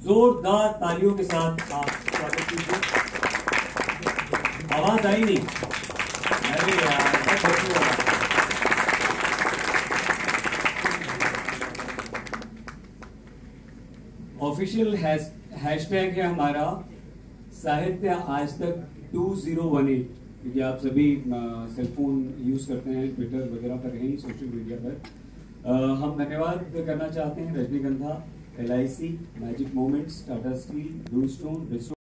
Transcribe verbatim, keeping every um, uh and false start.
जोरदार तालियों के साथ आप स्वागत कीजिए। आवाज आई नहीं? अरे यार, बहुत अच्छी आवाज। ऑफिशियल हैशटैग है हमारा साहित्य आज तक टू ज़ीरो वन एट, क्योंकि आप सभी सेलफोन यूज करते हैं, ट्विटर वगैरह पर हैं, सोशल मीडिया पर। आ, हम धन्यवाद करना चाहते हैं Rajnigandha, L I C, magic moments, Tata Steel, Blue stone,